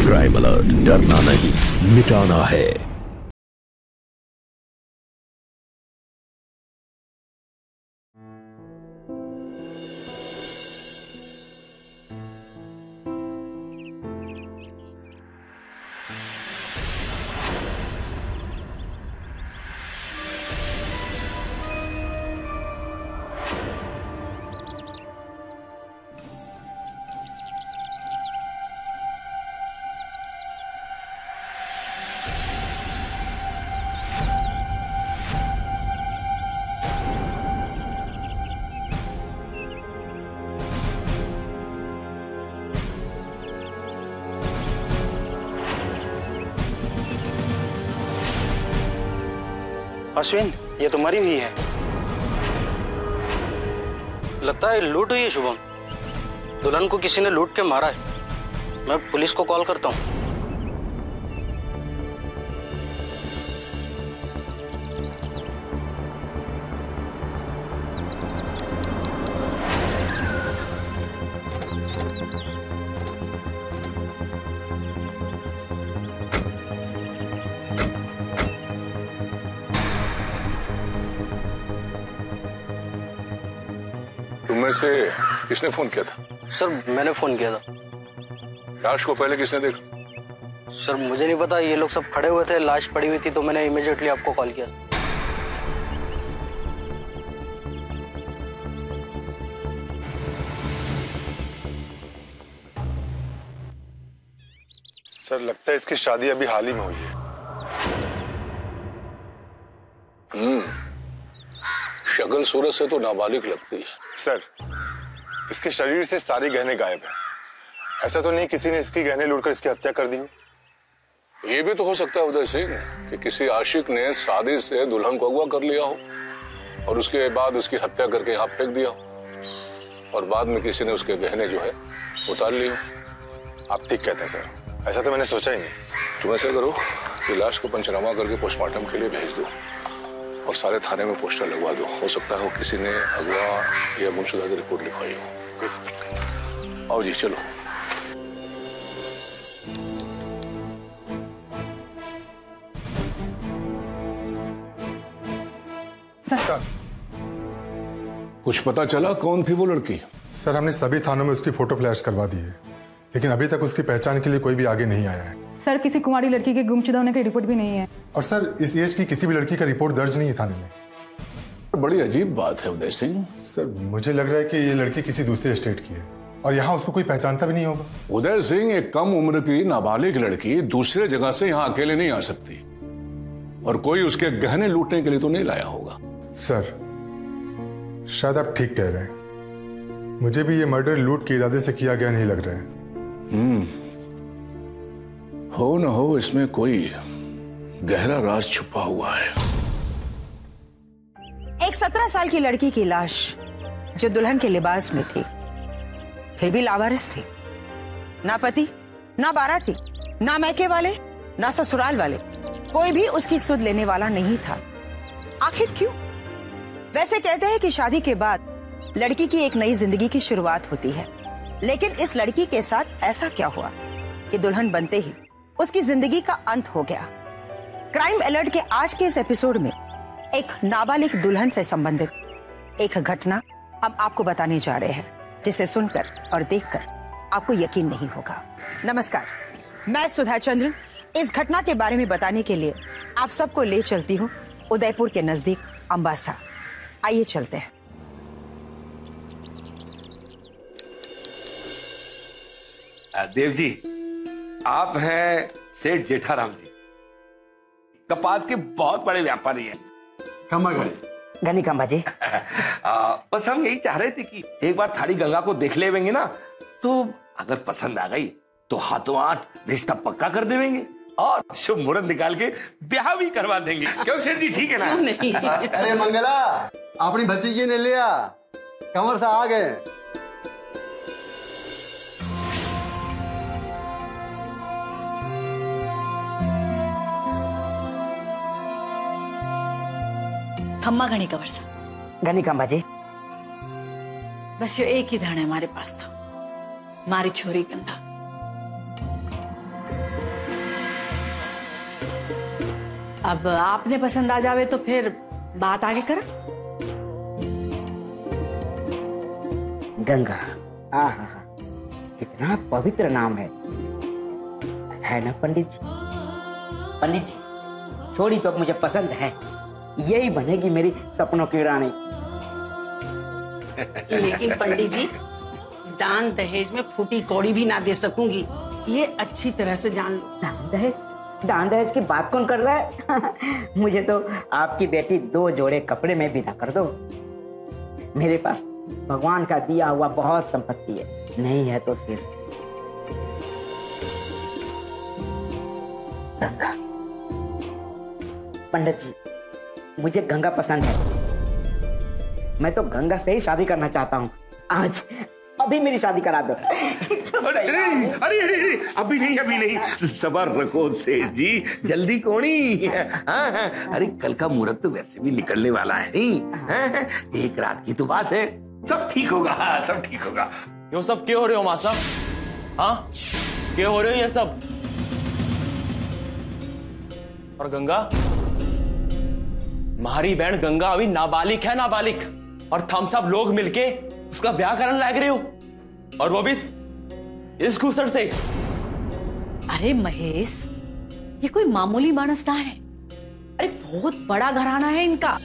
Crime alert, डरना नहीं, मिटाना है। अश्विन, ये तुम्हारी हुई है। लगता है लूट हुई है शुभम। दुल्हन को किसी ने लूट के मारा है। मैं पुलिस को कॉल करता हूँ। तुममें से किसने फोन किया था? सर, मैंने फोन किया था। लाश को पहले किसने देखा? सर, मुझे नहीं पता। ये लोग सब खड़े हुए थे, लाश पड़ी हुई थी, तो मैंने इमीडिएटली आपको कॉल किया। सर, लगता है इसकी शादी अभी हाल ही में हुई है। शक्ल सूरत से तो नाबालिग लगती है। सर, इसके शरीर से सारे गहने गायब हैं। ऐसा तो नहीं किसी ने इसकी गहने लूटकर इसकी हत्या कर दी हो? ये भी तो हो सकता है उदय सिंह कि किसी आशिक ने साजिश से दुल्हन को अगवा कर लिया हो और उसके बाद उसकी हत्या करके यहाँ फेंक दिया हो और बाद में किसी ने उसके गहने जो है उतार लिए हो। आप ठीक कहते हैं सर, ऐसा तो मैंने सोचा ही नहीं। तुम ऐसा करो कि लाश को पंचनामा करके पोस्टमार्टम के लिए भेज दो और सारे थाने में पोस्टर लगवा दो। हो सकता है किसी ने अगवा या गुमशुदा की रिपोर्ट लिखवाई हो। आओ जी, चलो। सर, कुछ पता चला कौन थी वो लड़की? सर, हमने सभी थानों में उसकी फोटो फ्लैश करवा दी है, लेकिन अभी तक उसकी पहचान के लिए कोई भी आगे नहीं आया है। सर, किसी कुंवारी लड़की के गुमशुदा होने की रिपोर्ट भी नहीं है। और सर, इस एज की किसी भी लड़की का रिपोर्ट दर्ज नहीं है थाने में। बड़ी अजीब बात है उदय सिंह। सर, मुझे लग रहा है कि ये लड़की किसी दूसरे स्टेट की है और यहाँ उसको कोई पहचानता भी नहीं होगा। उदय सिंह, एक कम उम्र की नाबालिग लड़की दूसरे जगह से यहाँ अकेले नहीं आ सकती और कोई उसके गहने लूटने के लिए तो नहीं लाया होगा। सर, शायद आप ठीक कह रहे हैं। मुझे भी ये मर्डर लूट के इरादे से किया गया नहीं लग रहा है। हो न हो इसमें कोई गहरा राज छुपा हुआ है। एक 17 साल की लड़की की लाश जो दुल्हन के लिबास में थी, फिर भी लावारिस थी। ना पति, ना बाराती, ना मैके वाले, ना ससुराल वाले, कोई भी उसकी सुध लेने वाला नहीं था। आखिर क्यों? वैसे कहते हैं कि शादी के बाद लड़की की एक नई जिंदगी की शुरुआत होती है, लेकिन इस लड़की के साथ ऐसा क्या हुआ कि दुल्हन बनते ही उसकी जिंदगी का अंत हो गया। क्राइम अलर्ट के आज के इस एपिसोड में एक नाबालिग दुल्हन से संबंधित एक घटना हम आपको बताने जा रहे हैं, जिसे सुनकर और देखकर आपको यकीन नहीं होगा। नमस्कार, मैं सुधा चंद्र इस घटना के बारे में बताने के लिए आप सबको ले चलती हूँ उदयपुर के नजदीक अंबासा। आइए चलते हैं। देव जी, आप हैं सेठ जेठाराम जी, कपास के बहुत बड़े व्यापारी हैं। गनी कम्बा जी। बस हम यही चाह रहे थे कि एक बार थारी गंगा को देख लेंगे ना, तो अगर पसंद आ गई तो हाथों हाथ रिश्ता पक्का कर देंगे और शुभ मुहूर्त निकाल के ब्याह भी करवा देंगे। क्यों सेठ जी, ठीक है ना? नहीं। अरे मंगला, अपनी भतीजी ने लिया, कमर से आ गए। खम्मा घनी का वर्षा गनी कम्बा जी। बस यो एक ही धन है हमारे पास, तो हमारी छोरी गंगा। अब आपने पसंद आ जावे तो फिर बात आगे करा। गंगा, आहा, कितना पवित्र नाम है ना पंडित जी? पंडित जी, छोड़ी तो मुझे पसंद है, यही बनेगी मेरी सपनों की रानी। लेकिन पंडित जी, दान दहेज में फूटी कौड़ी भी ना दे सकूंगी, ये अच्छी तरह से जान लो। दान दहेज की बात कौन कर रहा है? मुझे तो आपकी बेटी 2 जोड़े कपड़े में विदा कर दो। मेरे पास भगवान का दिया हुआ बहुत संपत्ति है, नहीं है तो सिर्फ गंगा। पंडित जी, मुझे गंगा पसंद है, मैं तो गंगा से ही शादी करना चाहता हूँ। आज अभी मेरी शादी करा दो। अरे अभी नहीं, सबर रखो सेठ जी, जल्दी कोनी। हाँ, अरे कल का मुहूर्त तो वैसे भी निकलने वाला है नहीं, एक रात की तो बात है, सब ठीक होगा, सब ठीक होगा। यो सब क्यों हो रहे हो मासा? हाँ, क्यों हो रहे हो ये सब? और गंगा, हमारी बहन गंगा अभी नाबालिग है, नाबालिग, और हम सब लोग मिलके उसका ब्याह करने लग रहे हो, और वो भी इस घूसर से। अरे महेश, ये कोई मामूली मानस ना है, अरे बहुत बड़ा घराना है इनका।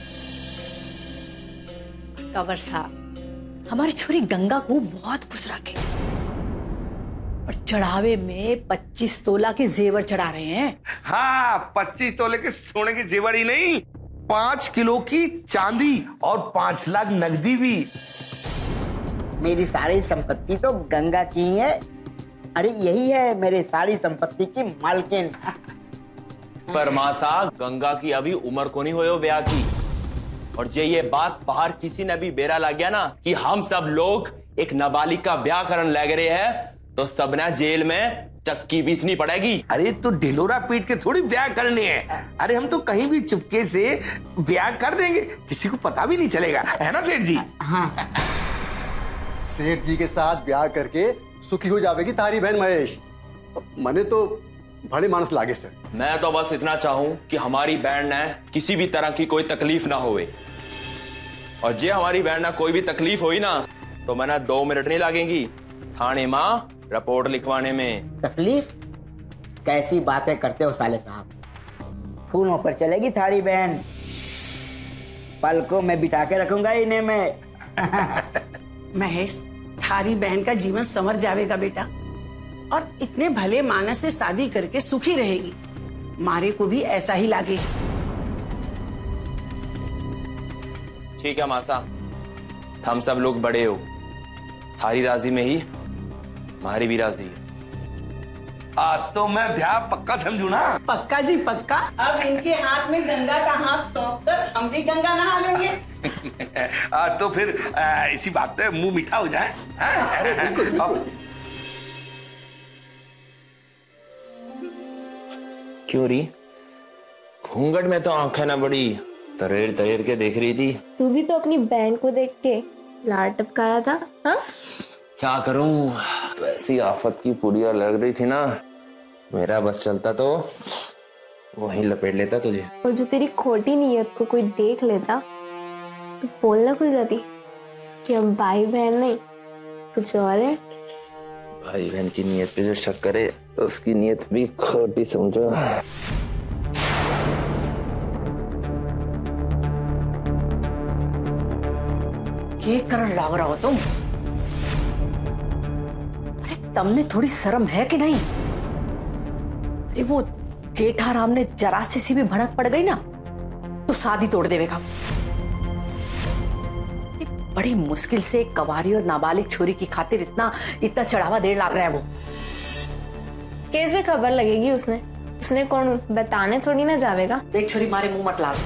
कंवर साहब, हमारी छोरी गंगा को बहुत खुश रखे और चढ़ावे में 25 तोला के जेवर चढ़ा रहे हैं। हाँ, 25 तोले के सोने के जेवर ही नहीं, 5 किलो की चांदी और 5 लाख नकदी भी। मेरी सारी संपत्ति तो गंगा की है। अरे यही है मेरे सारी संपत्ति की मालकिन। पर मासा, गंगा की अभी उम्र को नहीं हो ब्याह की, और ये बात बाहर किसी ने भी बेरा लग गया ना कि हम सब लोग एक नाबालिग का ब्याह करने लग रहे हैं, तो सबने जेल में चक्की बीसनी पड़ेगी। अरे तो ढिलोरा पीट के थोड़ी ब्याह करने हैं, अरे हम तो कहीं भी चुपके से ब्याह कर देंगे, किसी को पता भी नहीं चलेगा, है ना सेठ जी? हाँ। सेठ जी के साथ ब्याह करके सुखी हो जाएगी तारी बहन महेश। मने तो बड़े मानस लागे सर। मैं तो बस इतना चाहूं कि हमारी बहन ने किसी भी तरह की कोई तकलीफ ना होवे, और जे हमारी बहन ना कोई भी तकलीफ हुई ना तो मैंने 2 मिनट नहीं लगेंगी थाने मां रिपोर्ट लिखवाने में। तकलीफ? कैसी बातें करते हो साले साहब, फूलों पर चलेगी थारी बहन, पलकों में बिठा के रखूंगा इन्हें मैं। महेश, थारी बहन का जीवन संवर जाएगा बेटा, और इतने भले मानस से शादी करके सुखी रहेगी, मारे को भी ऐसा ही लागे। ठीक है मासा, हम सब लोग बड़े हो, थारी राजी में ही हमारी भी राजी है। आज तो मैं ब्याह पक्का समझू ना। पक्का जी पक्का। अब इनके हाथ में गंगा का हाथ सौंप कर हम भी गंगा नहा लेंगे। तो फिर इसी बात पे मुंह मीठा हो जाए। अरे बिल्कुल। क्यों री, घूंघट में तो आंखें ना बड़ी तरेर तरेर के देख रही थी। तू भी तो अपनी बहन को देख के लार टपका रहा था। हाँ, क्या करूं, तो ऐसी आफत की पुड़िया लग रही थी ना, मेरा बस चलता तो वहीं लपेट लेता तुझे। और जो तेरी खोटी नीयत को कोई देख लेता तो बोलना खुल जाती कि अब भाई बहन नहीं कुछ और है। भाई बहन की नीयत पे जो शक करे तो उसकी नीयत भी खोटी समझो। क्या कर लाग रहा हो तुम? अरे तुमने थोड़ी शर्म है कि नहीं? अरे वो जेठाराम ने जरा सी भी भड़क पड़ गई ना तो शादी तोड़ देगा। बड़ी मुश्किल से एक कवारी और नाबालिग छोरी की खातिर इतना चढ़ावा देर लग रहा है। वो कैसे खबर लगेगी? उसने कौन बताने थोड़ी ना जावेगा। देख छोरी, मारे मुंह मत लाग,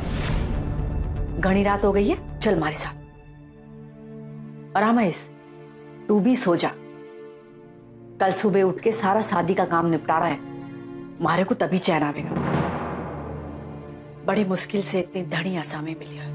घनी रात हो गई है, चल मारे साथ। और रमेश, तू भी सो जा, कल सुबह उठ के सारा शादी का काम निपटाना है, मारे को तभी चैन आवेगा। बड़ी मुश्किल से इतनी धनी आसामी मिली है।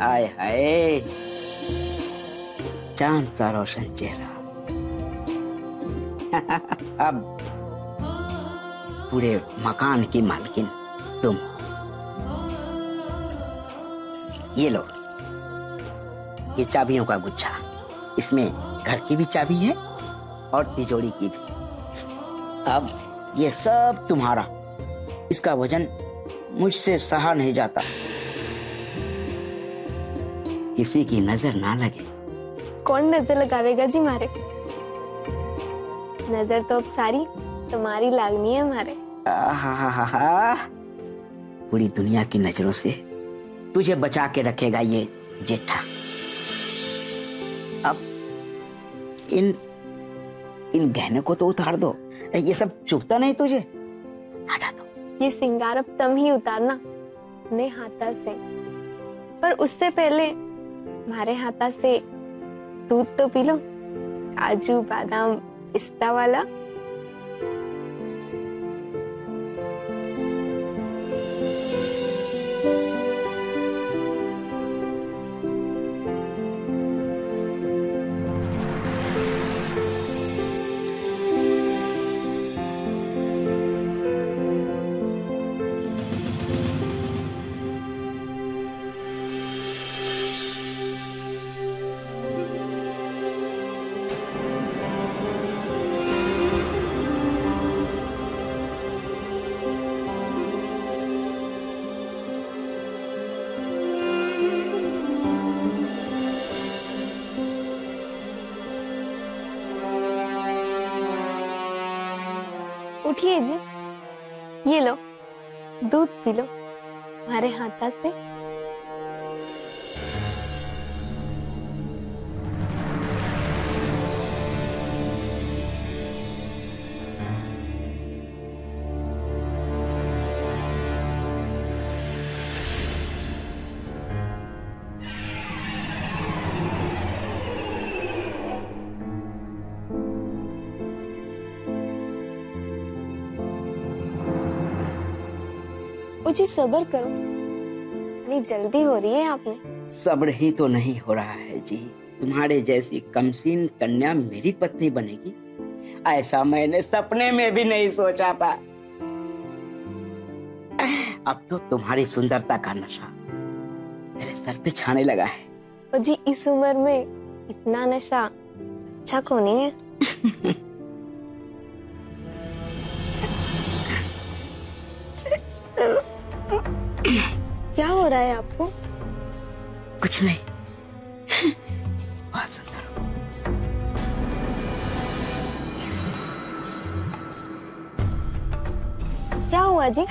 हाय हाय, चांद सा रोशन चेहरा। अब इस पूरे मकान की मालकिन तुम। ये लो, ये चाबियों का गुच्छा, इसमें घर की भी चाबी है और तिजोरी की भी। अब ये सब तुम्हारा, इसका वजन मुझसे सहा नहीं जाता। किसी की नजर ना लगे। कौन नजर लगावेगा जी मारे? नजर तो अब सारी तुम्हारी लागनी है हमारे। पूरी दुनिया की नजरों से तुझे बचा के रखेगा ये जेठा। अब इन गहने को तो उतार दो, ये सब चुभता नहीं तुझे? हटा दो। ये सिंगार अब तुम ही उतारना अपने हाथा से, पर उससे पहले हमारे हाथा से दूध तो पी लो, काजू बादाम पिस्ता वाला। उठिए जी, ये लो दूध पी लो हमारे हाथा से। जी सब्र करो, इतनी जल्दी हो रही है आपने। सब्र ही तो नहीं हो रहा है जी। तुम्हारे जैसी कमसीन कन्या मेरी पत्नी बनेगी, ऐसा मैंने सपने में भी नहीं सोचा था। अब तो तुम्हारी सुंदरता का नशा मेरे सर पे छाने लगा है। और जी इस उम्र में इतना नशा अच्छा क्यों नहीं है? क्या हो रहा है आपको? कुछ नहीं, बहुत सुंदर हो। क्या हुआ जी?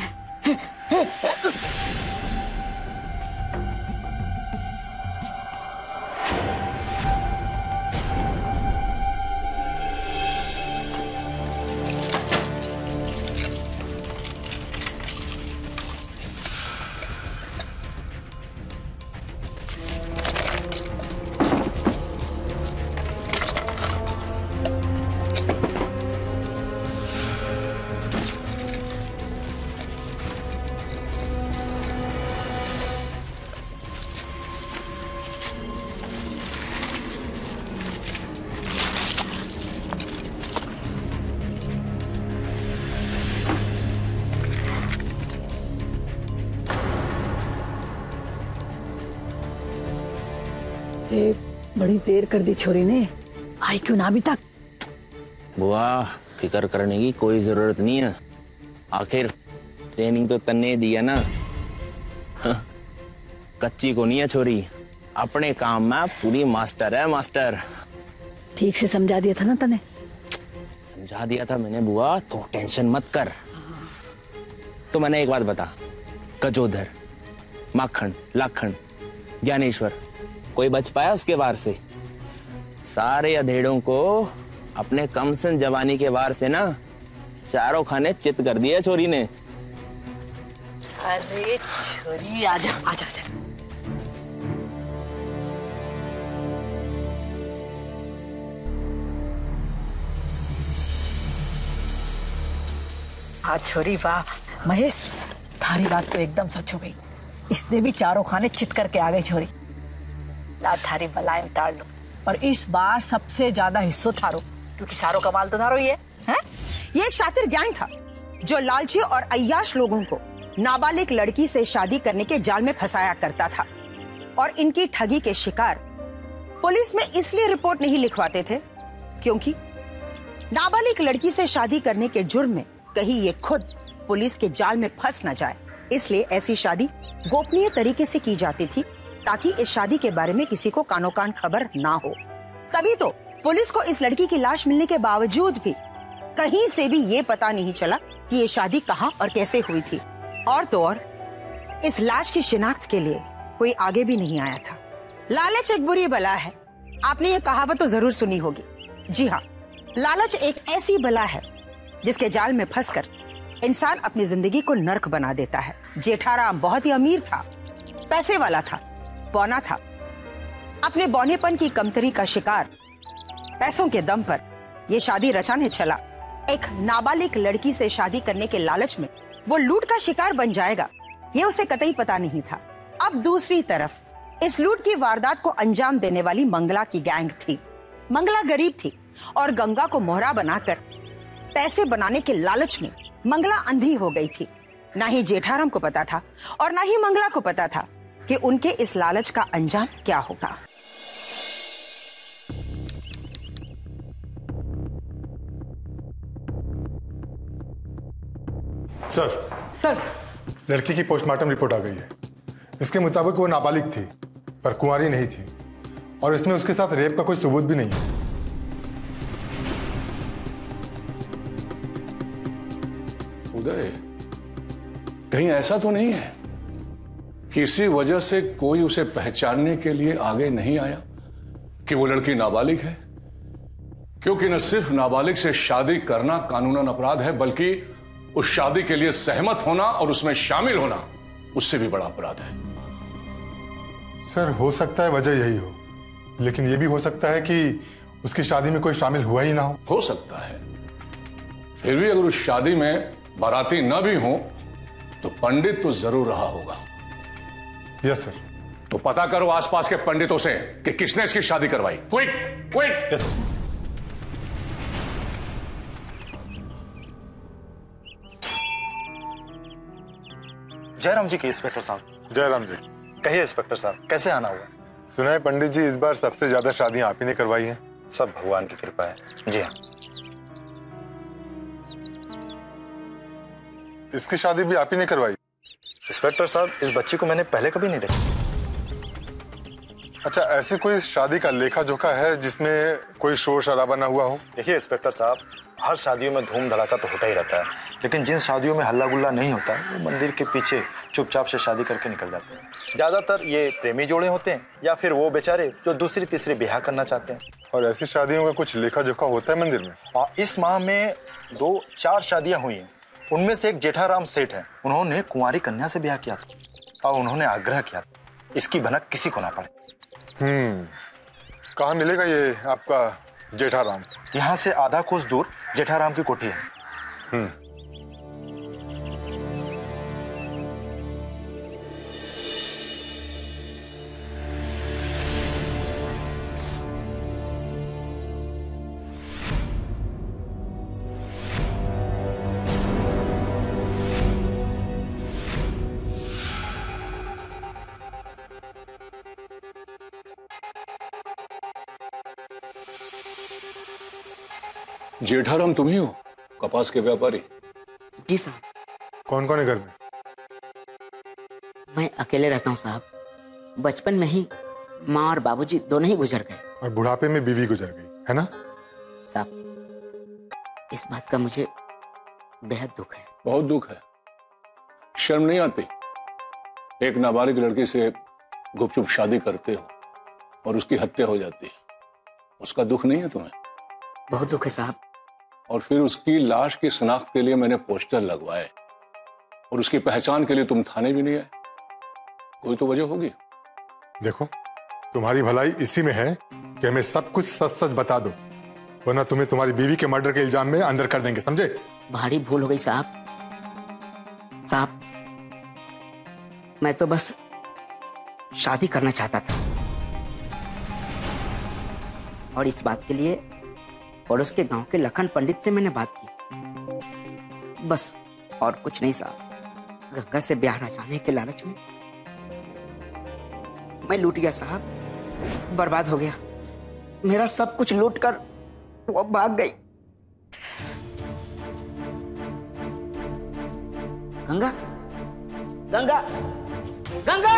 बड़ी देर कर दी छोरी ने, आई क्यों ना अभी तक? बुआ फिक्र करने की कोई जरूरत नहीं है, आखिर ट्रेनिंग तो तन्ने दी है ना। कच्ची को नहीं है छोरी, अपने काम में पूरी मास्टर है मास्टर। ठीक से समझा दिया था ना तने? समझा दिया था मैंने बुआ, तो टेंशन मत कर। तो मैंने एक बात बता, गजोधर, माखन, लाखन, ज्ञानेश्वर कोई बच पाया उसके वार से? सारे अधेड़ों को अपने कमसन जवानी के वार से ना चारों खाने चित कर दिया छोरी ने। अरे छोरी आजा आजा आजा। हाँ छोरी वाह महेश, थारी बात तो एकदम सच हो गई। इसने भी चारों खाने चित करके आ गई छोरी। थारी बलाएं उतार लो, और इस बार सबसे ज्यादा हिस्सों थारो, क्योंकि सारो कमाल तो थारो ये है। ये एक शातिर गैंग था जो लालची और अय्याश लोगों को नाबालिग लड़की से शादी करने के जाल में फंसाया करता था, और इनकी ठगी के शिकार पुलिस में इसलिए रिपोर्ट नहीं लिखवाते थे क्योंकि नाबालिग लड़की से शादी करने के जुर्म में कहीं ये खुद पुलिस के जाल में फंस न जाए, इसलिए ऐसी शादी गोपनीय तरीके से की जाती थी ताकि इस शादी के बारे में किसी को कानो कान खबर ना हो। तभी तो पुलिस को इस लड़की की लाश मिलने के बावजूद भी कहीं से भी ये पता नहीं चला कि ये शादी कहां और कैसे हुई थी, और तो और इस लाश की शिनाख्त के लिए कोई आगे भी नहीं आया था। लालच एक बुरी बला है, आपने ये कहावत तो जरूर सुनी होगी। जी हाँ, लालच एक ऐसी बला है जिसके जाल में फंसकर इंसान अपनी जिंदगी को नर्क बना देता है। जेठाराम बहुत ही अमीर था, पैसे वाला था, बौना था। अपने बौनेपन की कमतरी का शिकार पैसों के दम पर यह शादी रचाने चला। एक नाबालिग लड़की से शादी करने के लालच में वो लूट का शिकार बन जाएगा, ये उसे कतई पता नहीं था। अब दूसरी तरफ इस लूट की वारदात को अंजाम देने वाली मंगला की गैंग थी। मंगला गरीब थी और गंगा को मोहरा बनाकर पैसे बनाने के लालच में मंगला अंधी हो गई थी। ना ही जेठाराम को पता था और ना ही मंगला को पता था कि उनके इस लालच का अंजाम क्या होगा। सर, लड़की की पोस्टमार्टम रिपोर्ट आ गई है। इसके मुताबिक वो नाबालिग थी पर कुंवारी नहीं थी, और इसमें उसके साथ रेप का कोई सबूत भी नहीं है। उदय, कहीं ऐसा तो नहीं है किसी वजह से कोई उसे पहचानने के लिए आगे नहीं आया कि वो लड़की नाबालिग है? क्योंकि न सिर्फ नाबालिग से शादी करना कानूनन अपराध है, बल्कि उस शादी के लिए सहमत होना और उसमें शामिल होना उससे भी बड़ा अपराध है। सर, हो सकता है वजह यही हो, लेकिन यह भी हो सकता है कि उसकी शादी में कोई शामिल हुआ ही ना हो सकता है। फिर भी अगर उस शादी में बाराती न भी हो तो पंडित तो जरूर रहा होगा। Yes sir. तो पता करो आसपास के पंडितों से कि किसने इसकी शादी करवाई। Quick quick. Yes sir. Jairam ji के इंस्पेक्टर साहब। जयराम जी। कहिए इंस्पेक्टर साहब, कैसे आना हुआ? सुना है पंडित जी, इस बार सबसे ज्यादा शादियां आप ही ने करवाई हैं। सब भगवान की कृपा है। जी हाँ। इसकी शादी भी आप ही ने करवाई? इंस्पेक्टर साहब, इस बच्ची को मैंने पहले कभी नहीं देखा। अच्छा, ऐसी कोई शादी का लेखा जोखा है जिसमें कोई शोर शराबा ना हुआ हो? देखिए इंस्पेक्टर साहब, हर शादियों में धूम धड़ाका तो होता ही रहता है, लेकिन जिन शादियों में हल्ला गुल्ला नहीं होता वो मंदिर के पीछे चुपचाप से शादी करके निकल जाते हैं। ज्यादातर ये प्रेमी जोड़े होते हैं या फिर वो बेचारे जो दूसरी तीसरी ब्याह करना चाहते हैं। और ऐसी शादियों का कुछ लेखा जोखा होता है मंदिर में? इस माह में 2-4 शादियां हुई हैं। उनमें से एक जेठाराम सेठ है, उन्होंने कुंवारी कन्या से ब्याह किया था और उन्होंने आग्रह किया था इसकी भनक किसी को ना पड़े। कहाँ मिलेगा ये आपका जेठाराम? यहाँ से आधा कोस दूर जेठाराम की कोठी है। जेठाराम तुम ही हो, कपास के व्यापारी? जी साहब। कौन कौन है घर में? मैं अकेले रहता हूँ साहब। बचपन में ही माँ और बाबूजी दोनों ही गुजर गए। और बुढ़ापे में बीवी गुजर गई है ना? साहब, इस बात का मुझे बेहद दुख है। बहुत दुख है। शर्म नहीं आती? एक नाबालिग लड़की से गुपचुप शादी करते हो और उसकी हत्या हो जाती है, उसका दुख नहीं है तुम्हें? बहुत दुख है साहब। और फिर उसकी लाश की शिनाख्त के लिए मैंने पोस्टर लगवाए और उसकी पहचान के लिए तुम थाने भी नहीं आए। कोई तो वजह होगी। देखो, तुम्हारी भलाई इसी में है कि हमें सब कुछ सच सच बता दो, वरना तुम्हें तुम्हारी बीवी के मर्डर के इल्जाम में अंदर कर देंगे, समझे? भारी भूल हो गई साहब। साहब, मैं तो बस शादी करना चाहता था, और इस बात के लिए पड़ोस के गांव के लखन पंडित से मैंने बात की, बस और कुछ नहीं साहब। गंगा से ब्याह रचाने के लालच में मैं लूट गया साहब, बर्बाद हो गया। मेरा सब कुछ लूट कर वो भाग गई। गंगा, गंगा, गंगा!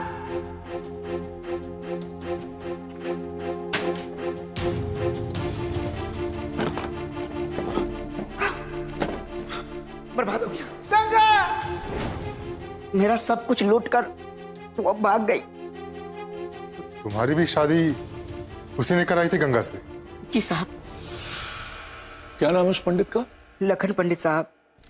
बर्बाद हो गया। गंगा! मेरा सब कुछ लूट कर वो भाग गई। तुम्हारी भी शादी उसी ने कराई थी गंगा से? जी साहब। क्या नाम है उस पंडित का? लखन पंडित साहब।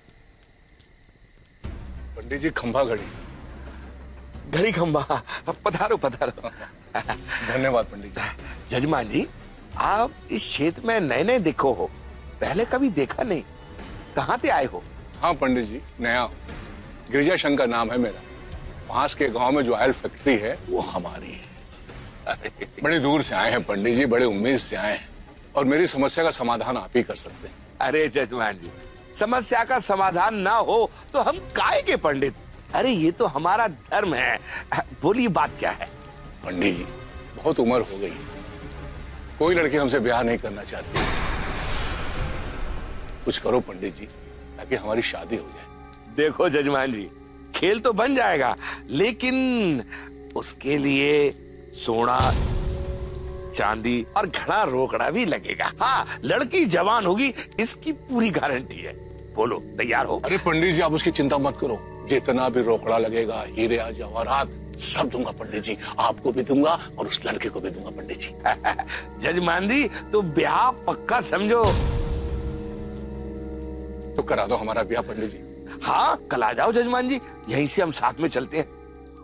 पंडित जी खंभा घड़ी। घड़ी खंभा, पधारो पधारो। धन्यवाद पंडित जी। जजमान जी, आप इस क्षेत्र में नए नए दिखो हो, पहले कभी देखा नहीं। कहाँ से आए हो? हाँ पंडित जी, नया। गिरिजा शंकर नाम है मेरा। पास के गांव में जो ऑयल फैक्ट्री है वो हमारी है। बड़ी दूर से आए हैं पंडित जी, बड़े उम्मीद से आए हैं, और मेरी समस्या का समाधान आप ही कर सकते हैं। अरे जजमान जी, समस्या का समाधान ना हो तो हम काहे के पंडित? अरे ये तो हमारा धर्म है। बोलिए बात क्या है? पंडित जी, बहुत उम्र हो गई, कोई लड़की हमसे ब्याह नहीं करना चाहती। कुछ करो पंडित जी, ताकि हमारी शादी हो जाए। देखो जजमान जी, खेल तो बन जाएगा, लेकिन उसके लिए सोना, चांदी और घड़ा रोकड़ा भी लगेगा। हाँ, लड़की जवान होगी, इसकी पूरी गारंटी है। बोलो, तैयार हो? अरे पंडित जी, आप उसकी चिंता मत करो। जितना भी रोकड़ा लगेगा, हीरे जवाहरात सब दूंगा पंडित जी। आपको भी दूंगा और उस लड़के को भी दूंगा पंडित जी। जजमान जी, तो ब्याह पक्का समझो। तो करा दो हमारा ब्याह पंडित जी। हाँ, कल आ जाओ जजमान जी, यहीं से हम साथ में चलते हैं।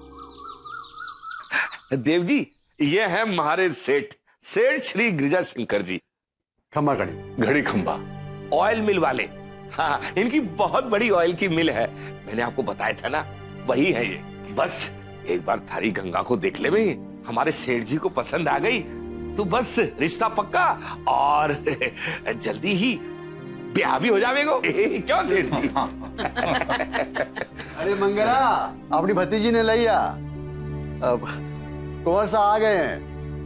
देव जी, ये है हमारे सेठ श्री गिरिजा शंकर जी। खंभा घड़ी। घड़ी खंभा ऑयल मिल वाले। हाँ, इनकी बहुत बड़ी ऑयल की मिल है। मैंने आपको बताया था ना, वही है ये। बस एक बार थारी गंगा को देख ले भाई, हमारे सेठ जी को पसंद आ गई तो बस रिश्ता पक्का, और जल्दी ही ब्याह भी हो जाएगा। क्यों सेठ जी? अरे मंगला, अपनी भतीजी ने लिया, अब कुंवर सा आ गए हैं।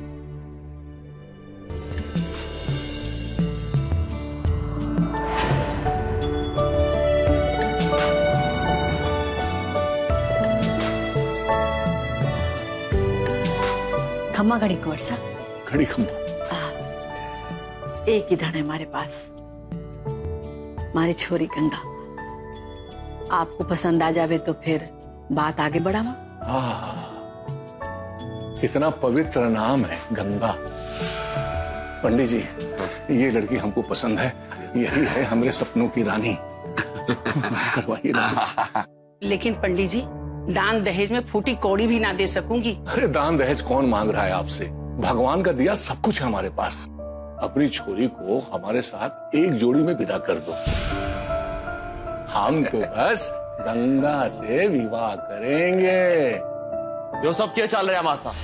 खम्मा घड़ी कुंवर सा। घड़ी खंभा। एक ही धन है हमारे पास, हमारी छोरी गंगा। आपको पसंद आ जावे तो फिर बात आगे बढ़ावा। कितना पवित्र नाम है गंगा। पंडित जी, ये लड़की हमको पसंद है, यही है हमारे सपनों की रानी। करवाइए ना। लेकिन पंडित जी, दान दहेज में फूटी कौड़ी भी ना दे सकूंगी। अरे दान दहेज कौन मांग रहा है आपसे? भगवान का दिया सब कुछ है हमारे पास। अपनी छोरी को हमारे साथ एक जोड़ी में विदा कर दो। हम तो बस गंगा से विवाह करेंगे। जो सब क्या चल रहा है मासा?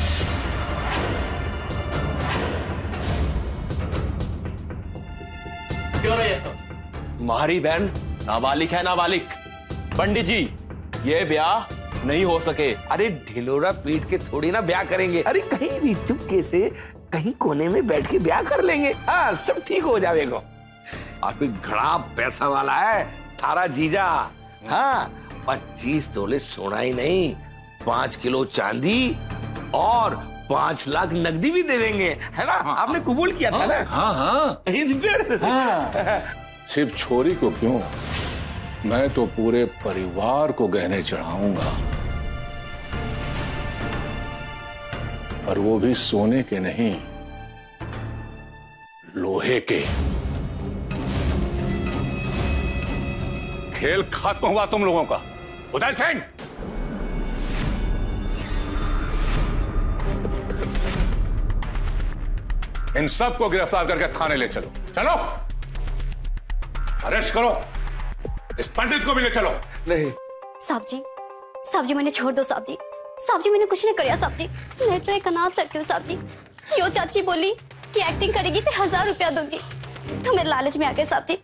क्यों नहीं ये सब? हमारी बहन नाबालिग है, नाबालिग। पंडित जी, ये ब्याह नहीं हो सके। अरे ढिलोरा पीट के थोड़ी ना ब्याह करेंगे। अरे कहीं भी चुपके से कहीं कोने में बैठ के ब्याह कर लेंगे। हाँ, सब ठीक हो जाएगा। और फिर घड़ा पैसा वाला है थारा जीजा। हाँ, 25 तोले सोना ही नहीं, 5 किलो चांदी और 5 लाख नकदी भी दे देंगे, है ना? आपने कबूल किया था ना? हाँ हाँ। फिर हाँ। सिर्फ छोरी को क्यों, मैं तो पूरे परिवार को गहने चढ़ाऊंगा, और वो भी सोने के नहीं, लोहे के। खेल खत्म हुआ तुम लोगों का। उदय सिंह, इन सबको गिरफ्तार करके थाने ले चलो। चलो, अरेस्ट करो। इस पंडित को भी ले चलो। नहीं साहब जी मैंने छोड़ दो साहब जी। साहब जी मैंने कुछ नहीं किया साहब जी। मैं तो एक अनाथ लड़की हूँ साहब जी। यो चाची बोली की एक्टिंग करेगी तो 1000 रुपया दूंगी। तो मेरे लालच में आ गए साहब जी।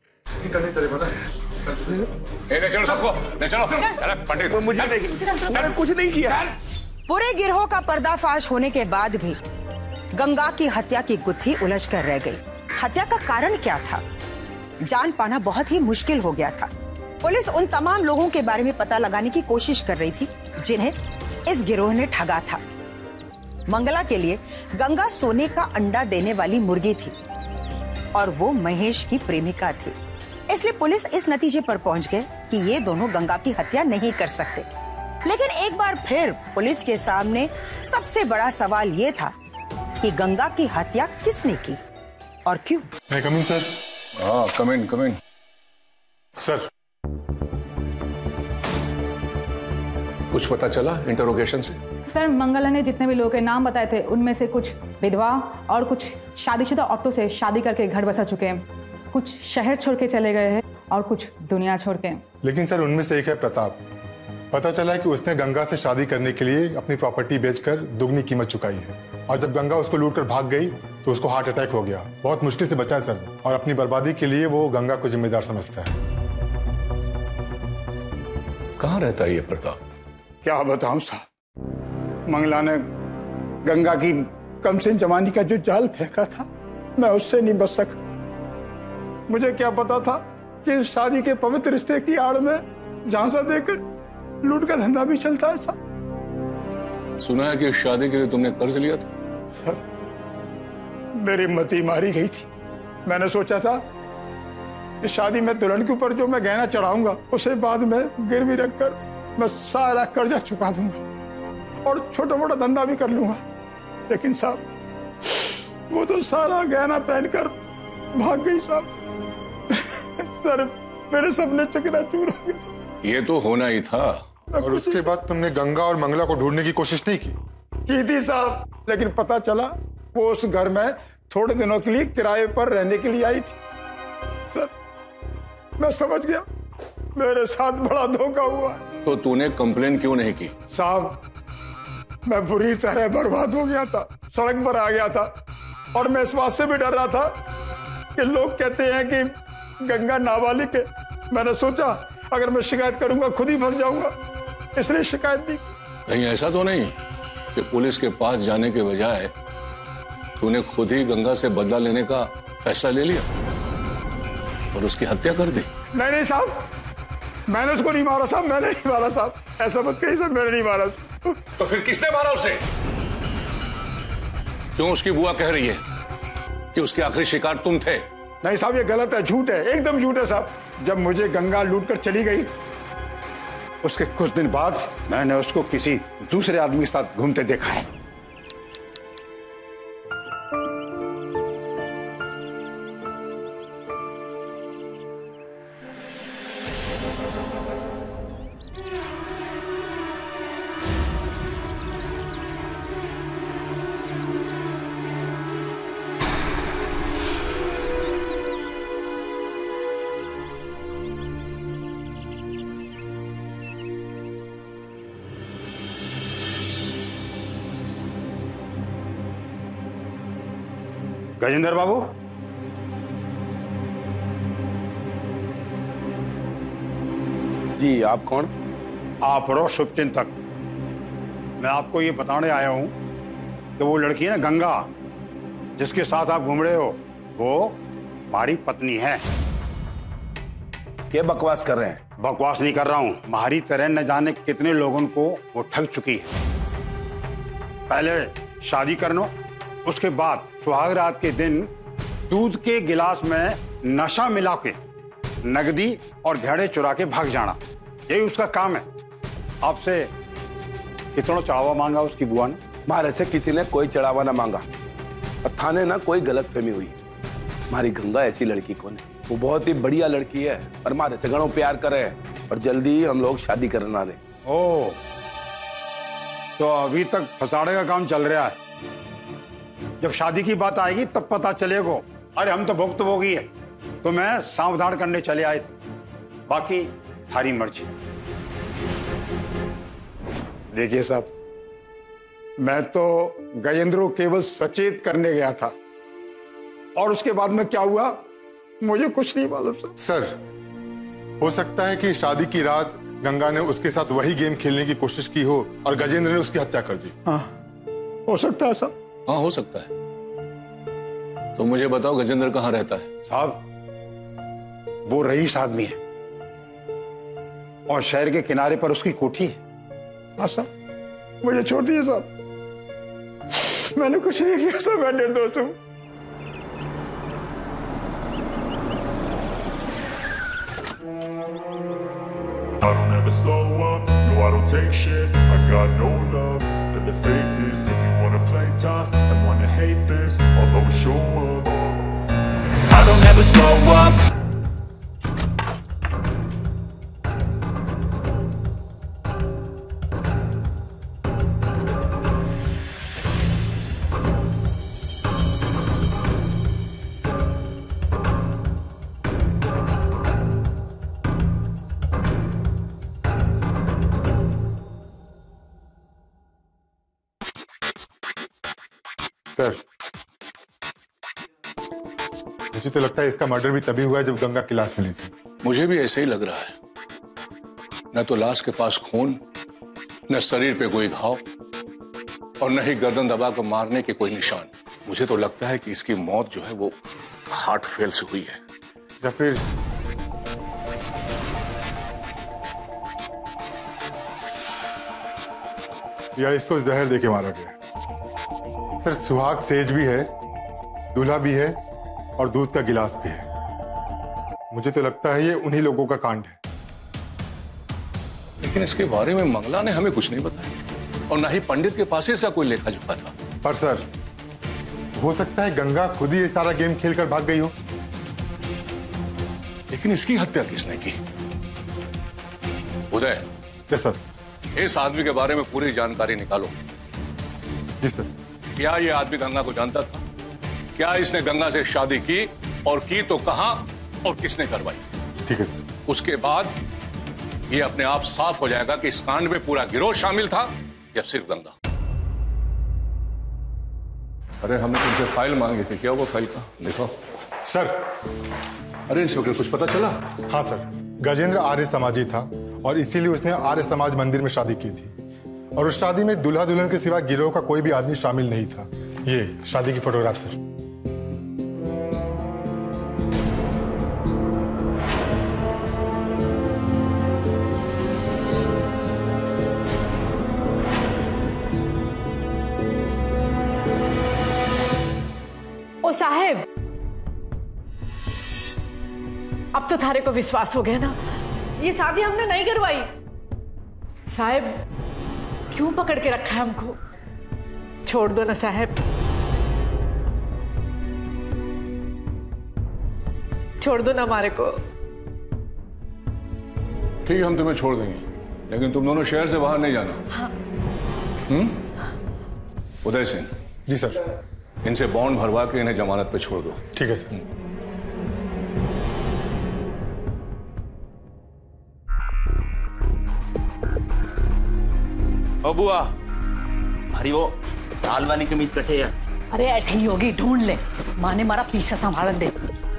चलो सबको चलो पंडित, मैंने कुछ नहीं किया। पूरे गिरोह का पर्दाफाश होने के बाद भी गंगा की हत्या की गुत्थी उलझ कर रह गई। हत्या का कारण क्या था, जान पाना बहुत ही मुश्किल हो गया था। पुलिस उन तमाम लोगों के बारे में पता लगाने की कोशिश कर रही थी जिन्हें इस गिरोह ने ठगा था। मंगला के लिए गंगा सोने का अंडा देने वाली मुर्गी थी और वो महेश की प्रेमिका थी। इसलिए पुलिस इस नतीजे पर पहुंच गए कि ये दोनों गंगा की हत्या नहीं कर सकते। लेकिन एक बार फिर पुलिस के सामने सबसे बड़ा सवाल ये था कि गंगा की हत्या किसने की और क्यों। मैं कम इन सर? हाँ कम इन सर। कुछ पता चला इंटरोगेशन से? सर, मंगला ने जितने भी लोगों के नाम बताए थे उनमें से कुछ विधवा और कुछ शादीशुदा औरतों से शादी करके घर बसा चुके हैं, कुछ शहर छोड़ के चले गए हैं और कुछ दुनिया छोड़ के। लेकिन सर उनमें से एक है प्रताप। पता चला कि उसने गंगा से शादी करने के लिए अपनी प्रॉपर्टी बेचकर दुगनी कीमत चुकाई है और जब गंगा उसको लूटकर भाग गई तो उसको हार्ट अटैक हो गया। बहुत मुश्किल से बचा है सर और अपनी बर्बादी के लिए वो गंगा को जिम्मेदार समझता है। कहाँ रहता है ये प्रताप? क्या बताऊं साहब, मंगला ने गंगा की कमसिन जमानी का जो जाल फेंका था मैं उससे नहीं बच सका। मुझे क्या पता था कि इस शादी के पवित्र रिश्ते की आड़ में झांसा देकर लूट का धंधा भी चलता है साहब। सुना है कि इस शादी के लिए तुमने कर्ज लिया था? सर मेरी मती मारी गई थी। मैंने सोचा था इस शादी में दुल्हन के ऊपर जो मैं गहना चढ़ाऊंगा उसे बाद में गिरवी रखकर मैं सारा कर्जा चुका दूंगा और छोटा मोटा धंधा भी कर लूंगा। लेकिन साहब वो तो सारा गहना पहनकर भाग गई साहब। सर मेरे सपने चकनाचूर हो गए। ये तो होना ही था। और उसके बाद तुमने गंगा और मंगला को ढूंढने की कोशिश नहीं की? की थी साहब, लेकिन पता चला वो उस घर में थोड़े दिनों के लिए किराए पर रहने के लिए आई थी। सर मैं समझ गया मेरे साथ बड़ा धोखा हुआ। तो तूने कंप्लेन क्यों नहीं की? साहब मैं बुरी तरह बर्बाद हो गया था, सड़क पर आ गया था और मैं इस बात से भी डर रहा था कि लोग कहते हैं कि गंगा नाबालिग है। मैंने सोचा अगर मैं शिकायत करूंगा खुद ही फंस जाऊंगा, इसलिए शिकायत नहीं। कहीं ऐसा तो नहीं कि पुलिस के पास जाने के बजाय तूने खुद ही गंगा से बदला लेने का फैसला ले लिया और उसकी हत्या कर दी? नहीं साहब, मैंने उसको नहीं मारा साहब, मैंने नहीं मारा साहब, ऐसा मत कहिए साहब, मैंने नहीं मारा। तो फिर किसने मारा उसे? क्यों उसकी बुआ कह रही है कि उसके आखिरी शिकार तुम थे? नहीं साहब ये गलत है, झूठ है, एकदम झूठ है साहब। जब मुझे गंगा लूटकर चली गई उसके कुछ दिन बाद मैंने उसको किसी दूसरे आदमी के साथ घूमते देखा है। गजेंद्र बाबू, जी आप कौन? आप रहो शुभचिंतक। मैं आपको ये बताने आया हूं कि वो लड़की है ना गंगा जिसके साथ आप घूम रहे हो वो हमारी पत्नी है। क्या बकवास कर रहे हैं? बकवास नहीं कर रहा हूं, हमारी तरह न जाने कितने लोगों को वो ठग चुकी है। पहले शादी करना, उसके बाद सुहाग रात के दिन दूध के गिलास में नशा मिला के नगदी और घेड़े चुरा के भाग जाना, यही उसका काम है। आपसे कितना चढ़ावा मांगा उसकी बुआ ने? हमारे से किसी ने कोई चढ़ावा ना मांगा और थाने ना कोई गलत फहमी हुई। हमारी गंगा ऐसी लड़की कौन है, वो बहुत ही बढ़िया लड़की है और हमारे से घणों प्यार करे और जल्दी हम लोग शादी करना रहे। ओ तो अभी तक फसाड़े का काम चल रहा है, जब शादी की बात आएगी तब पता चलेगा। अरे हम तो भुक्तभोगी है, तो मैं सावधान करने चले आए थे, बाकी थारी मर्जी। देखिए साहब, मैं तो गजेंद्र को केवल सचेत करने गया था और उसके बाद में क्या हुआ मुझे कुछ नहीं मालूम सर। सर, हो सकता है कि शादी की रात गंगा ने उसके साथ वही गेम खेलने की कोशिश की हो और गजेंद्र ने उसकी हत्या कर दी। हाँ, हो सकता है सर। हाँ, हो सकता है। तो मुझे बताओ गजेंद्र कहाँ रहता है? साहब, वो रईस आदमी है और शहर के किनारे पर उसकी कोठी है। हाँ साहब, मुझे छोड़ दीजिए साहब, मैंने कुछ नहीं किया साहब, मैं निर्दोष हूं। I don't ever slow up, no I don't take shit. I got no love for the fakeness. If you wanna play tough and wanna hate this, I'll always show up. I don't ever slow up. Sir, मुझे तो लगता है इसका murder भी तभी हुआ है जब गंगा की लाश मिली थी। मुझे भी ऐसे ही लग रहा है। न तो लाश के पास खून, न शरीर पे कोई घाव और न ही गर्दन दबा कर मारने के कोई निशान। मुझे तो लगता है कि इसकी मौत जो है वो हार्ट फेल से हुई है या फिर इसको जहर देके मारा गया। सर, सुहाग सेज भी है, दूल्हा भी है और दूध का गिलास भी है। मुझे तो लगता है ये उन्हीं लोगों का कांड है। लेकिन इसके बारे में मंगला ने हमें कुछ नहीं बताया और ना ही पंडित के पास इसका कोई लेखा जोखा था। पर सर, हो सकता है गंगा खुद ही ये सारा गेम खेलकर भाग गई हो। लेकिन इसकी हत्या किसने की? उदय। Yes sir. इस आदमी के बारे में पूरी जानकारी निकालो। जी सर। क्या ये आदमी गंगा को जानता था? क्या इसने गंगा से शादी की और की तो कहां और किसने करवाई? ठीक है सर। उसके बाद ये अपने आप साफ हो जाएगा कि इस कांड में पूरा गिरोह शामिल था या सिर्फ गंगा। अरे हमने तुमसे फाइल मांगी थी, क्या हुआ फाइल का? देखो सर। अरे इंस्पेक्टर, कुछ पता चला? हाँ सर, गजेंद्र आर्य समाजी था और इसीलिए उसने आर्य समाज मंदिर में शादी की थी और उस शादी में दूल्हा दुल्हन के सिवा गिरोह का कोई भी आदमी शामिल नहीं था। ये शादी की फोटोग्राफ सर। ओ साहेब, अब तो थारे को विश्वास हो गया ना, ये शादी हमने नहीं करवाई। साहेब, क्यों पकड़ के रखा है हमको? छोड़ दो ना साहब, छोड़ दो ना हमारे को। ठीक है, हम तुम्हें छोड़ देंगे, लेकिन तुम दोनों शहर से बाहर नहीं जाना। हाँ। उदय सिंह। जी सर। इनसे बॉन्ड भरवा के इन्हें जमानत पे छोड़ दो। ठीक है सर। ओ बुआ, हमारी वो लाल वाली कमीज कटे है। अरे ऐठी होगी, ढूंढ ले, माँ ने मारा पीछा संभाल दे।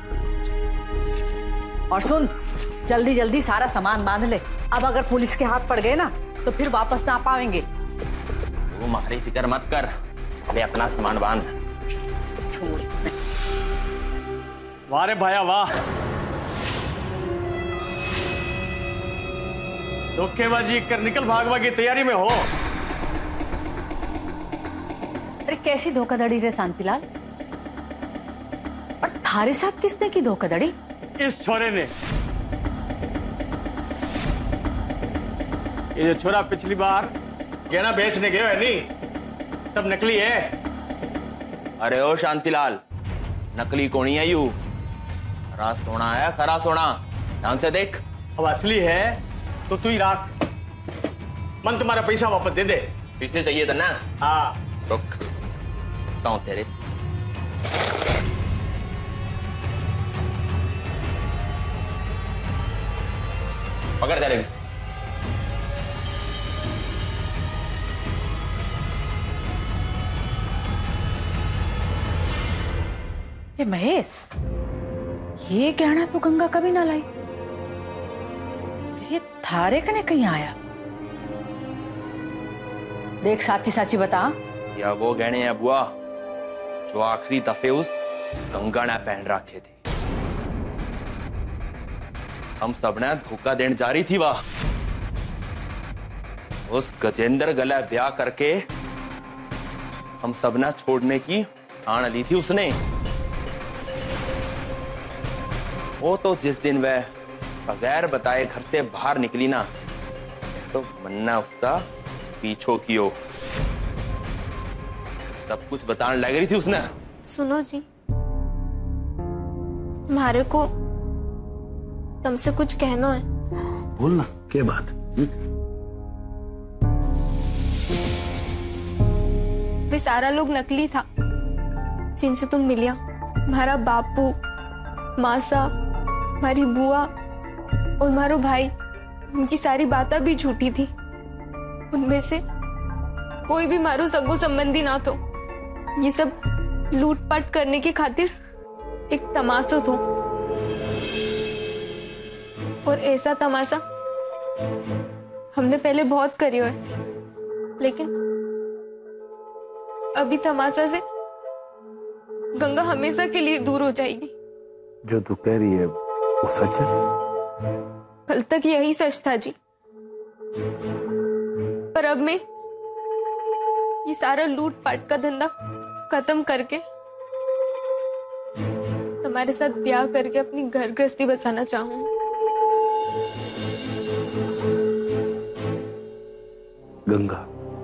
और सुन, जल्दी जल्दी सारा सामान बांध ले, अब अगर पुलिस के हाथ पड़ गए ना तो फिर वापस ना आ पाएंगे। वो हमारी फिक्र मत कर, पहले अपना सामान बांध। वाह रे भाया वाह, धोखेबाजी कर निकल भागवा की तैयारी में हो। अरे कैसी धोखाधड़ी रे शांतिलाल? और थारे साथ किसने की धोखाधड़ी? इस छोरे ने। ये जो छोरा पिछली बार गहना बेचने गए है नहीं, सब नकली है। अरे ओ शांतिलाल, नकली कोनी है यू, खरा सोना है, खरा सोना, ध्यान से देख। अब असली है तो तू ही राख, मन तुम्हारा पैसा वापस दे दे। पैसे चाहिए था ना? हाँ। रुक, बताऊं तेरे। पकड़ तेरे पैसे। ये महेश, ये गहना तो गंगा कभी ना लाई, ये थारे कने कहीं आया? देख साची साची बता। या वो गहने हैं बुआ जो आखिरी दफे उस गंगा ने पहन रखे थे। हम सब ने धोखा देने जा रही थी वाह। उस गजेंद्र गला ब्याह करके हम सब ने छोड़ने की ठान ली थी उसने। वो तो जिस दिन वह बगैर बताए घर से बाहर निकली ना, तो मन्ना उसका पीछो कियो। सब कुछ बताने लग रही थी उसने। सुनो जी, मारे को तुमसे कुछ कहना है। बोलना, क्या बात? वे सारा लोग नकली था जिनसे तुम मिलिया। हमारा बापू, मासा, हमारी बुआ और मारो भाई, उनकी सारी बातें भी झूठी थी। उनमें से कोई भी मारो सगो संबंधी ना तो। ये सब लूटपाट करने की खातिर एक तमाशा था, और ऐसा तमाशा हमने पहले बहुत करी है, लेकिन अभी तमाशा से गंगा हमेशा के लिए दूर हो जाएगी। जो तू कह रही है वो सच है? कल तक यही सच था जी, पर अब मैं ये सारा लूटपाट का धंधा खत्म करके तुम्हारे साथ ब्याह करके अपनी घर गृहस्थी बसाना चाहूं। गंगा,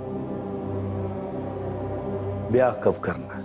ब्याह कब करना है?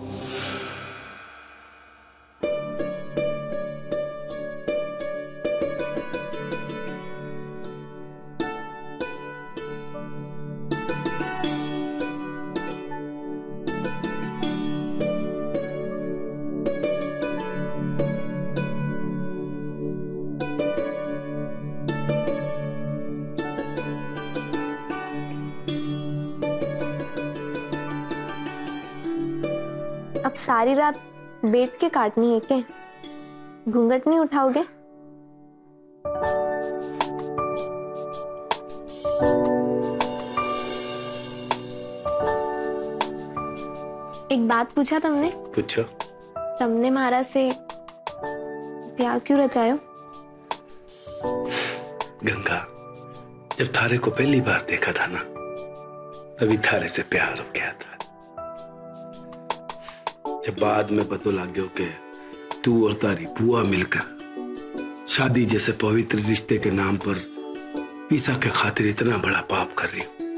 अब सारी रात बैठ के काटनी है क्या? घूंघट नहीं उठाओगे? एक बात पूछा तुमने? पूछो। तुमने महाराज से ब्याह क्यों रचायो? गंगा, जब थारे को पहली बार देखा था ना, तभी थारे से प्यार हो गया था। जब बाद में पता लग गया कि तू और तारी बुआ मिलकर शादी जैसे पवित्र रिश्ते के नाम पर पीसा के खातिर इतना बड़ा पाप कर रही हो,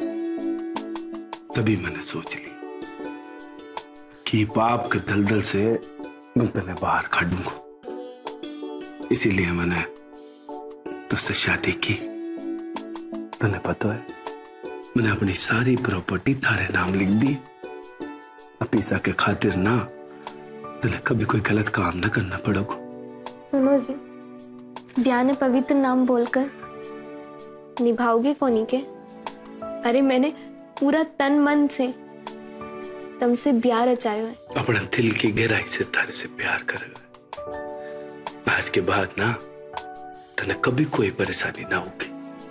तभी मैंने सोच ली कि पाप के दलदल से मैं तुम्हें बाहर काटूंगा। इसीलिए मैंने तुझसे शादी की। तुम्हें पता है, मैंने अपनी सारी प्रॉपर्टी थारे नाम लिख दी। पीसा के खातिर ना, तुम्हें कभी कोई गलत काम ना करना पड़ेगा। सुनो जी, ब्याह ने पवित्र नाम बोलकर निभाओगे कोनी के? अरे मैंने पूरा तन मन से तुमसे ब्याह रचायो है। अपने दिल की गहराई से तारे से प्यार कर। आज के बाद ना तुम्हें कभी कोई परेशानी ना होगी।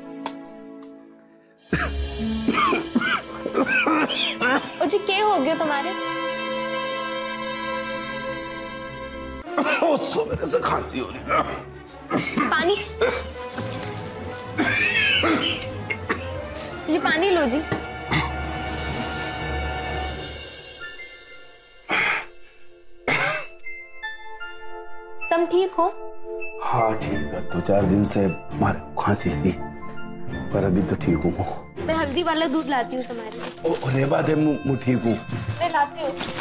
ओ जी, क्या हो गया तुम्हारे? मेरे से खांसी हो रही है। पानी, ये पानी लो जी। तुम ठीक हो? हाँ ठीक है, 2-4 दिन से मारे खांसी थी, पर अभी तो ठीक हूँ। मैं हल्दी वाला दूध लाती हूँ तुम्हारे लिए। अरे बात है, मैं ठीक हूँ। मैं लाती हूँ।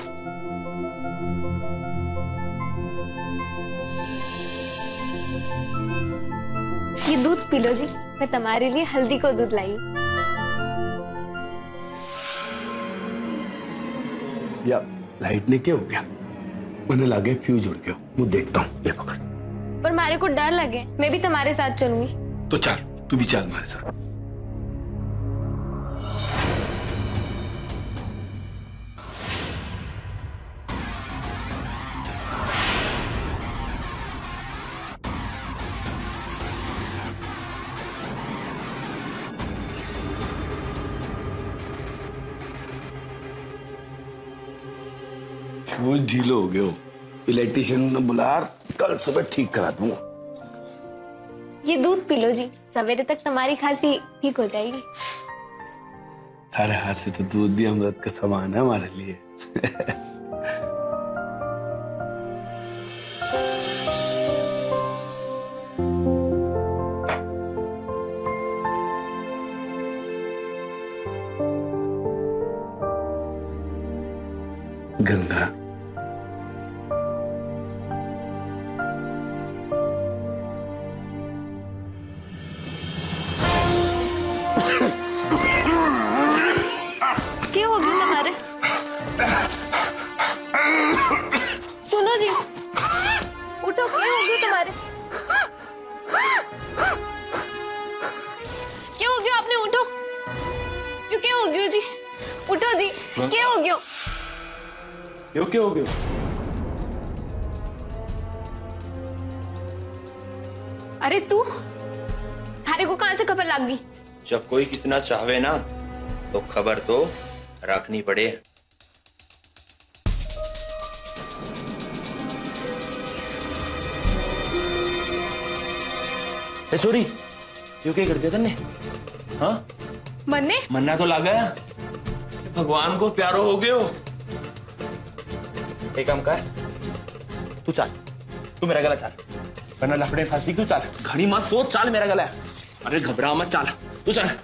ये दूध पी लो जी, मैं तुम्हारे लिए हल्दी को दूध लाई। या लाइट ने क्या हो गया? मैंने लगे फ्यूज उड़ गया। मैं देखता हूँ, ये पकड़। पर मारे को डर लगे, मैं भी तुम्हारे साथ चलूंगी। तो चल, तू भी चल मेरे साथ। वो ढीलो हो गए हो, इलेक्ट्रिशियन ने बुला, कल सुबह ठीक करा दूंगा। ये दूध पी लो जी, सवेरे तक तुम्हारी खांसी ठीक हो जाएगी। हर हाथ से तो दूध भी अमृत का समान है हमारे लिए। गंगा, क्या हो गया तुम्हारे? सुनो जी, उठो, क्या हो गया तुम्हारे? क्या हो गया? आपने उठो, क्यों? क्या हो गया जी? उठो जी, क्या हो गया? यो क्या हो गया? अरे तू, थारे को कहां से खबर लग गई? जब कोई कितना चाहे ना तो खबर तो रखनी पड़े। सॉरी, यो क्या कर दिया तन्ने? हाँ, मन्ने मन्ना तो लगा, भगवान को प्यारो हो गयो। एक काम कर, तू चल, तू मेरा गला चल, वरना लफड़े फंसी। तू चल, घड़ी मत सोच, चल मेरा गला। अरे घबरा मत, चल तू चल।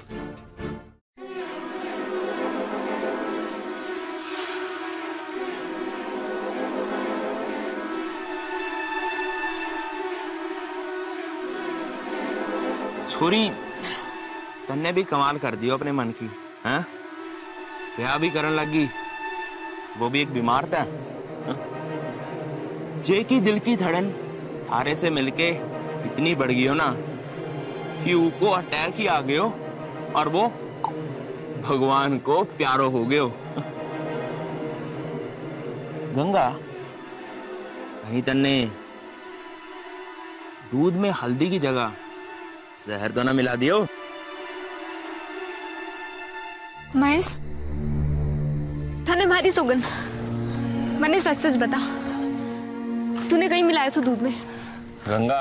छोरी, तन्ने भी कमाल कर दियो अपने मन की, हैं? ब्याह भी करने लगी, वो भी एक बीमार था। जे की दिल की धड़न थारे से मिलके इतनी बढ़ गई हो ना, फ्यू को अटैक ही आ गयो और वो भगवान को प्यारो हो गयो। गंगा, कहीं तन्ने दूध में हल्दी की जगह जहर तो ना मिला दियो? महेश, थाने मारी सोगन, मैंने सच सच बता, तूने कहीं मिलाया तो दूध में? गंगा,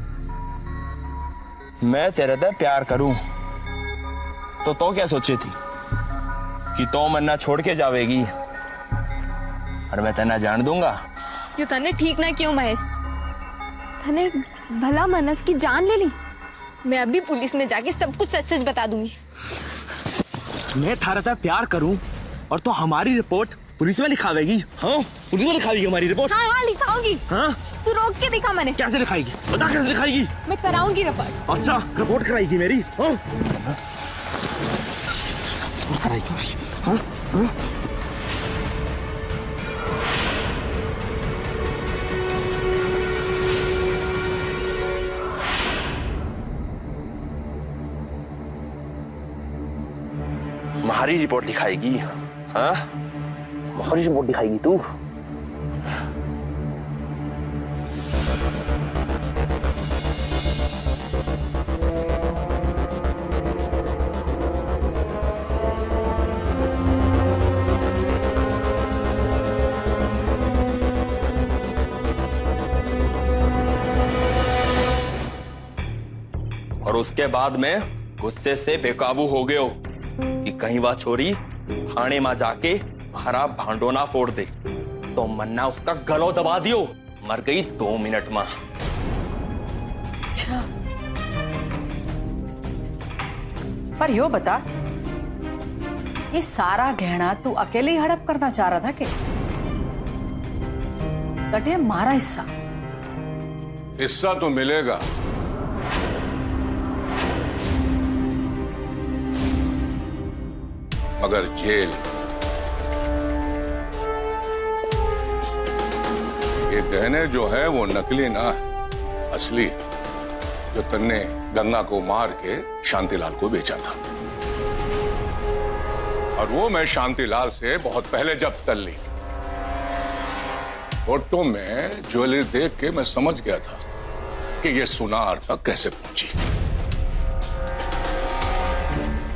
मैं तेरे से प्यार करूं तो क्या सोची थी कि तो मन्ना छोड़ के जावेगी और मैं तेना जान दूंगा? यो तने ठीक ना क्यों महेश? तने भला मनस की जान ले ली। मैं अभी पुलिस में जाके सब कुछ सच सच बता दूंगी। मैं थारा से प्यार करूं और तो हमारी रिपोर्ट पुलिस में लिखावेगी? हाँ, पुलिस में लिखावेगी हमारी रिपोर्ट? हाँ हाँ, लिखाऊंगी। हाँ, तू रोक के दिखा मैंने। कैसे लिखाएगी? बता कैसे लिखाएगी? मैं कराऊंगी रिपोर्ट। अच्छा, रिपोर्ट कराएगी मेरी? हाँ, कराएगी। हाँ, हाँ। हमारी रिपोर्ट दिखाएगी? हाँ, हमारी रिपोर्ट दिखाएगी तू? और उसके बाद में गुस्से से बेकाबू हो गए हो कि कहीं वह छोरी थाने में जाके हमारा भांडोना फोड़ दे, तो मन्ना उसका गलो दबा दियो। मर गई 2 मिनट में। अच्छा, पर यो बता, ये सारा गहना तू अकेले ही हड़प करना चाह रहा था कि कटे मारा हिस्सा? हिस्सा तो मिलेगा, मगर जेल। ये गहने जो है वो नकली ना है, असली, जो तन्ने गंगा को मार के शांतिलाल को बेचा था। और वो मैं शांतिलाल से बहुत पहले जब्त कर ली। फोटो में ज्वेलरी देख के मैं समझ गया था कि ये सुनार तक कैसे पहुंची।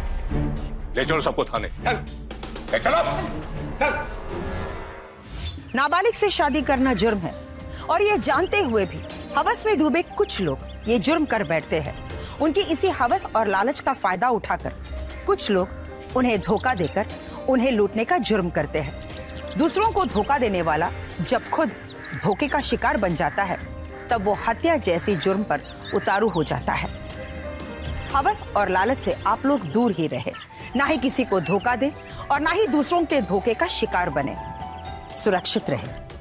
ले चलो सबको थाने। चल, ले चलो। चल। नाबालिग से शादी करना जुर्म है और ये जानते हुए भी हवस में डूबे कुछ लोग ये जुर्म कर बैठते हैं। उनकी इसी हवस और लालच का फायदा उठाकर कुछ लोग उन्हें धोखा देकर उन्हें लूटने का जुर्म करते हैं। दूसरों को धोखा देने वाला जब खुद धोखे का शिकार बन जाता है तब वो हत्या जैसी जुर्म पर उतारू हो जाता है। हवस और लालच से आप लोग दूर ही रहे, ना ही किसी को धोखा दे और ना ही दूसरों के धोखे का शिकार बने। सुरक्षित रहे।